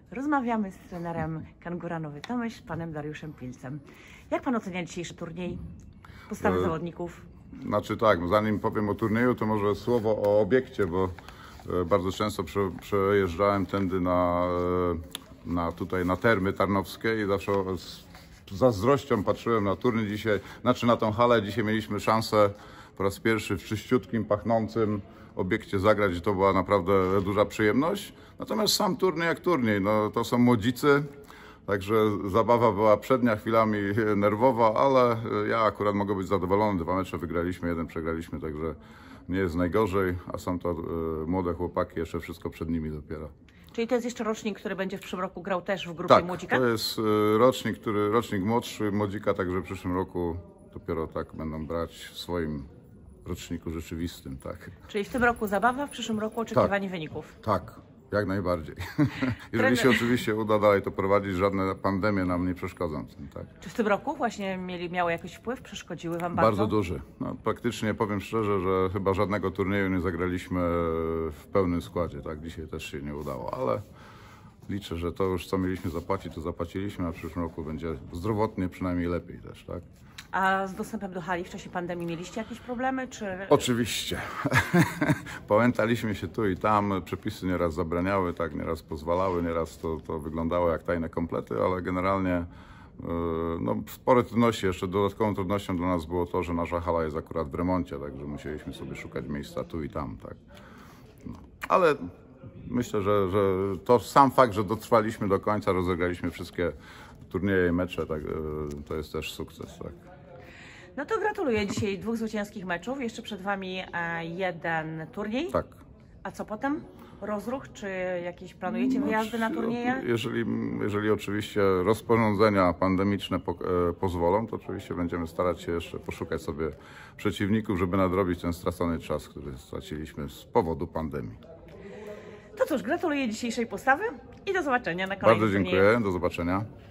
Rozmawiamy z trenerem Kangura Nowy Tomyśl, panem Dariuszem Pilcem. Jak pan ocenia dzisiejszy turniej, postawę zawodników? Znaczy tak, zanim powiem o turnieju, to może słowo o obiekcie, bo bardzo często przejeżdżałem tędy tutaj na Termy Tarnowskie i zawsze z zazdrością patrzyłem na turniej dzisiaj, znaczy na tą halę. Dzisiaj mieliśmy szansę po raz pierwszy w czyściutkim, pachnącym obiekcie zagrać i to była naprawdę duża przyjemność. Natomiast sam turniej jak turniej, no to są młodzicy. Także zabawa była przednia, chwilami nerwowa, ale ja akurat mogę być zadowolony. 2 mecze wygraliśmy, 1 przegraliśmy, także nie jest najgorzej, a są to młode chłopaki, jeszcze wszystko przed nimi dopiero. Czyli to jest jeszcze rocznik, który będzie w przyszłym roku grał też w grupie młodzika? Tak, to jest rocznik młodszy młodzika, także w przyszłym roku dopiero tak będą brać w swoim roczniku rzeczywistym, tak. Czyli w tym roku zabawa, w przyszłym roku oczekiwanie wyników? Tak. Jak najbardziej. Jeżeli się oczywiście uda dalej to prowadzić, żadne pandemie nam nie przeszkodzą w tym, tak. Czy w tym roku właśnie miały jakiś wpływ? Przeszkodziły wam bardzo? Bardzo duży. No, praktycznie powiem szczerze, że chyba żadnego turnieju nie zagraliśmy w pełnym składzie, tak. Dzisiaj też się nie udało, ale liczę, że to już co mieliśmy zapłacić, to zapłaciliśmy, a w przyszłym roku będzie zdrowotnie przynajmniej lepiej też, tak. A z dostępem do hali w czasie pandemii mieliście jakieś problemy, czy...? Oczywiście. Pałętaliśmy się tu i tam, przepisy nieraz zabraniały, tak, nieraz pozwalały, nieraz to wyglądało jak tajne komplety, ale generalnie no, spore trudności. Jeszcze dodatkową trudnością dla nas było to, że nasza hala jest akurat w remoncie, także musieliśmy sobie szukać miejsca tu i tam, tak. No. Ale myślę, że to sam fakt, że dotrwaliśmy do końca, rozegraliśmy wszystkie turnieje i mecze, tak, to jest też sukces, tak. No to gratuluję dzisiaj 2 zwycięskich meczów. Jeszcze przed wami 1 turniej. Tak. A co potem? Rozruch? Czy jakieś planujecie wyjazdy na turnieje? Jeżeli oczywiście rozporządzenia pandemiczne pozwolą, to oczywiście będziemy starać się jeszcze poszukać sobie przeciwników, żeby nadrobić ten stracony czas, który straciliśmy z powodu pandemii. To cóż, gratuluję dzisiejszej postawy i do zobaczenia na kolejnym Bardzo dziękuję, do zobaczenia.